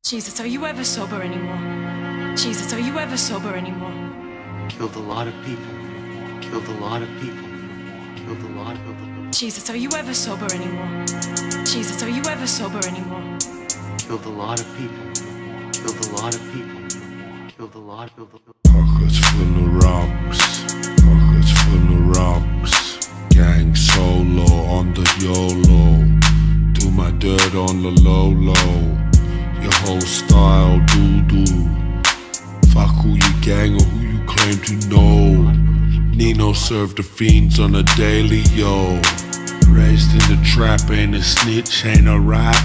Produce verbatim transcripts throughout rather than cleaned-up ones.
Jesus, are you ever sober anymore? Jesus, are you ever sober anymore? Killed a lot of people. Killed a lot of people. Killed a lot of... Jesus, are you ever sober anymore? Jesus, are you ever sober anymore? Killed a lot of people. Killed a lot of people. Killed a lot of... Pockets full of rocks. Pockets full of rocks. Gang solo on the YOLO. Do my dirt on the low low. Your whole style doo-doo. Fuck who you gang or who you claim to know. Nino served the fiends on a daily, yo. Raised in the trap, ain't a snitch, ain't a rat.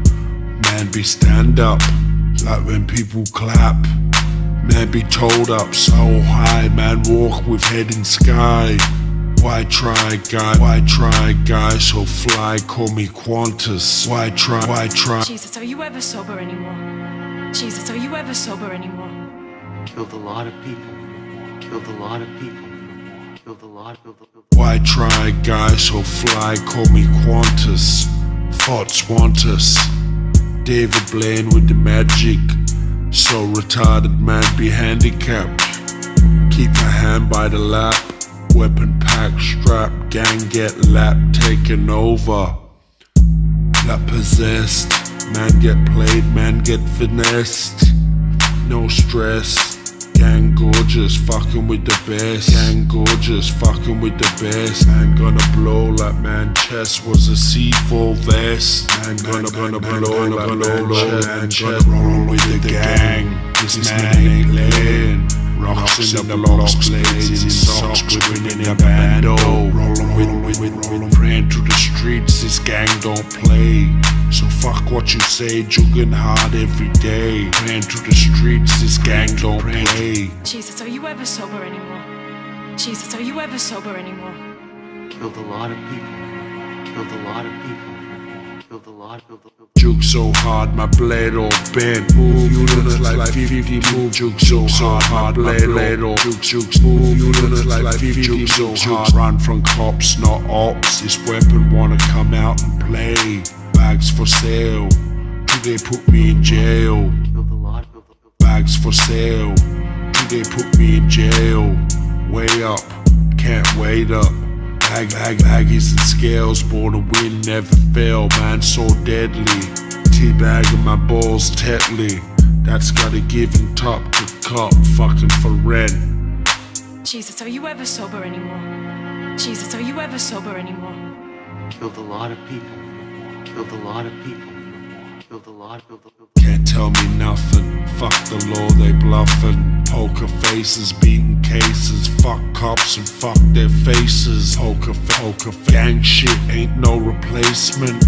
Man be stand up, like when people clap. Man be told up so high, man walk with head in sky. Why try, guy? Why try, guy? So fly, call me Qantas. Why try? Why try? Jesus, are you ever sober anymore? Jesus, are you ever sober anymore? Killed a lot of people. Killed a lot of people. Killed a lot of... Why try, guy? So fly, call me Qantas. Thoughts want us. David Blaine with the magic. So retarded, man be handicapped. Keep a hand by the lap. Weapon pack, strap, gang get lap taken over. Lap possessed, man get played, man get finessed. No stress, gang gorgeous, fucking with the best. Gang gorgeous, fucking with the best. Man gonna blow like man chest was a C four vest. Man gonna gonna blow like man chest. Roll with the gang, this man ain't laying. Rocks in the blocks, blades in socks, gripping in a bando. Rolling with, with, with, rolling, praying to the streets, this gang don't play. So fuck what you say, jugging hard every day. Praying to the streets, this gang don't play. Jesus, are you ever sober anymore? Jesus, are you ever sober anymore? Killed a lot of people. Killed a lot of people. Killed a lot of... Juke so hard, my blade all bent. Move units like fifty, move juke so hard, my blade all juke, juke, move units like fifty, juke so hard. Run from cops, not ops. This weapon wanna come out and play. Bags for sale, do they put me in jail? Killed a lot of... Bags for sale, do they put me in jail? Way up, can't wait up. Bag, bag, baggies and scales, born to win, never fail, man, so deadly. Teabagging my balls tetly. That's gotta give and top to cop, fucking for rent. Jesus, are you ever sober anymore? Jesus, are you ever sober anymore? Killed a lot of people. Killed a lot of people. Killed a lot of... Can't tell me nothing, fuck the law, they bluffing. Poker faces, beating cases, fuck cops and fuck their faces. Poker, poker, gang shit ain't no replacement.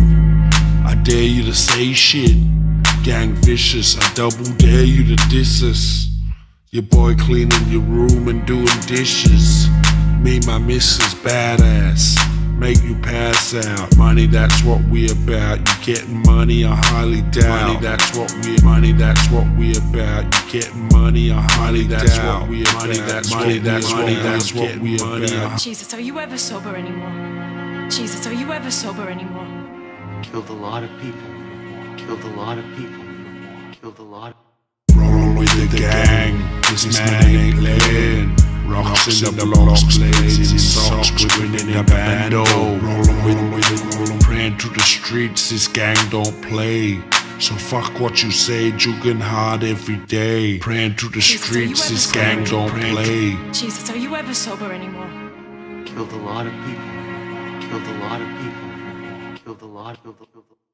I dare you to say shit, gang vicious. I double dare you to diss us. Your boy cleaning your room and doing dishes. Me, my missus, badass. Make you pass out. Money, that's what we about. You getting money, I highly doubt. Money, that's what we. Money, that's what we about. You getting money, I highly doubt. That's what we about. Money, that's money, that's money, that's what we about. Jesus, are you ever sober anymore? Jesus, are you ever sober anymore? Killed a lot of people. Killed a lot of people. Killed a lot of... Rolling with the gang, this man ain't laying. Rocks in the blocks, blades in socks, gripping in a bando. Rolling with, with, rolling, praying to the streets, this gang don't play. So fuck what you say, jugging hard every day. Praying to the streets, this gang don't play. Jesus, are you ever sober anymore? Killed a lot of people. Killed a lot of people. Killed a lot of...